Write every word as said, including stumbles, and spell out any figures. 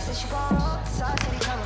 said she want roll, so I said he come